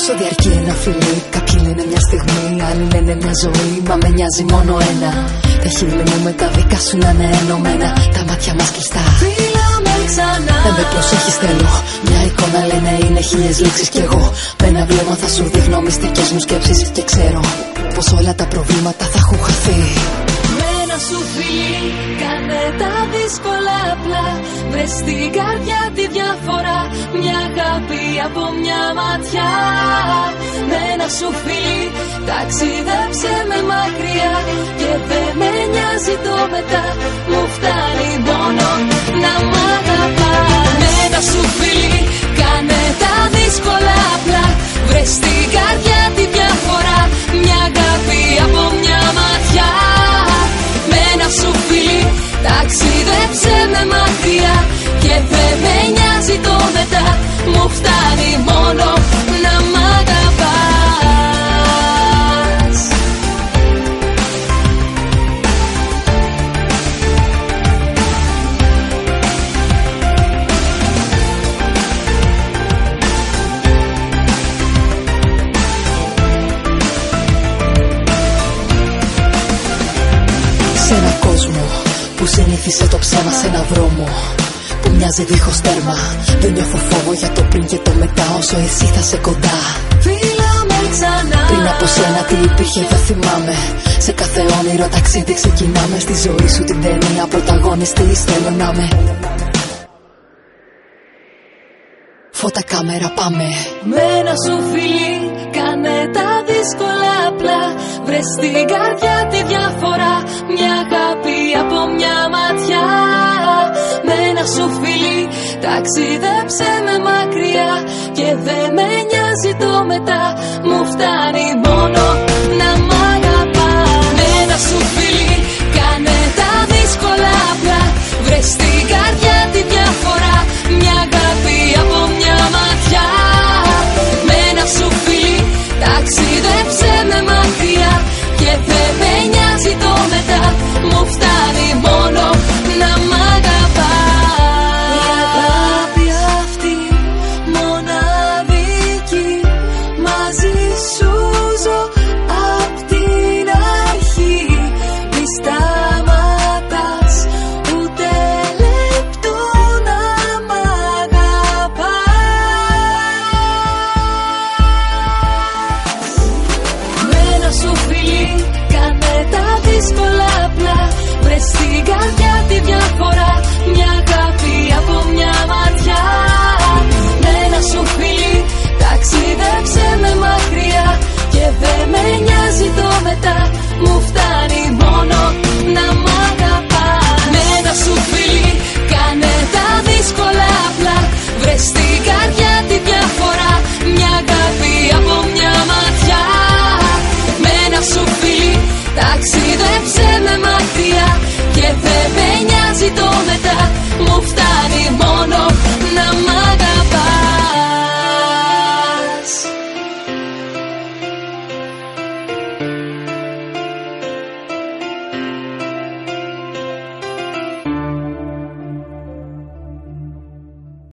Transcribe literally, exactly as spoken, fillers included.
Πόσο διαρκεί ένα φιλί? Κάποιοι λένε μια στιγμή, άλλοι λένε μια ζωή. Μα με νοιάζει μόνο ένα. Τα χείλη μου με τα δικά σου να είναι ενωμένα. Τα μάτια μας κλειστά. Φίλαμε ξανά. Δεν με προσέχεις θέλω. Μια εικόνα λένε είναι χίλιες λέξεις. Κι εγώ με ένα βλέμμα θα σου δείχνω μυστικές μου σκέψεις. Και ξέρω πως όλα τα προβλήματα θα έχουν χαθεί. Με ένα σου φιλί κάνε τα δύσκολα απλά. Βρες στην καρδιά τη διαφορά. Μια αγάπη από μια ματιά. Με ένα σου φιλί ταξίδεψε με μακριά. Και δεν με νοιάζει το μετά. Μου φτάνει μόνο να μ' αγαπάς. Με ένα σου φιλί κάνε τα δύσκολα απλά. Βρες στην καρδιά τη διαφορά. Μια αγάπη από μια ματιά. Με ένα σου φιλί ταξίδεψε με μακριά. Και δεν με νοιάζει το μετά. Μου φτάνει μόνο να μ' αγαπάς. Σε ένα κόσμο που συνήθισε το ψέμα, σε ένα δρόμο που μοιάζει δίχως τέρμα. Δεν νιώθω φόβο για το πριν και το μετά. Όσο εσύ θα σε κοντά. Φίλαμε ξανά. Πριν από σένα τι υπήρχε δεν θυμάμαι. Σε κάθε όνειρο ταξίδι ξεκινάμε. Στη ζωή σου την ταινία πρωταγωνιστής θέλω να με. Φώτα κάμερα πάμε. Με ένα σου φιλί κάνε τα δύσκολα απλά. Βρες στην καρδιά τη διαφορά. Μια αγάπη από μια ματιά. Με ένα σου φιλί ταξίδεψε με μακριά. Και δεν με νοιάζει το μετά. Μου φτάνει μόνο